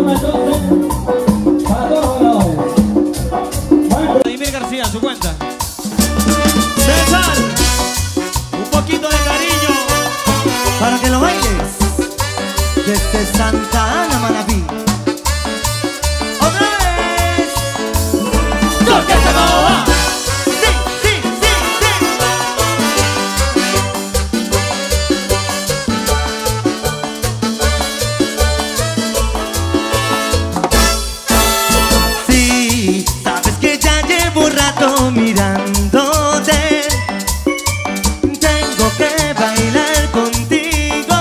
Vladimir García, su cuenta. César, un poquito de cariño para que lo bailes desde Santa Ana, Manabí. ¡Otra vez! ¡Toque ese boba! ¡Sí, sí, sí, sí! Sí, sabes que ya llevo un rato mirándote. Tengo que bailar contigo.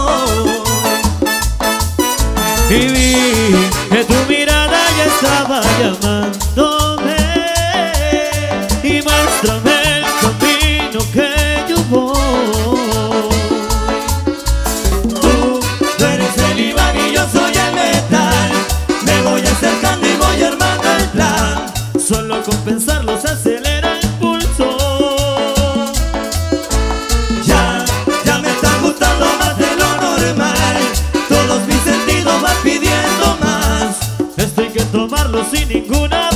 Y vi que tu mirada ya estaba llamándome. Y muéstrame el camino que yo voy. Tú eres el imán y yo soy el metal. Me voy acercando y voy armando el plan. Solo con pensarlo se acelera el pulso. Ya me está gustando más de lo normal. Todos mis sentidos van pidiendo más. Esto hay que tomarlo sin ninguna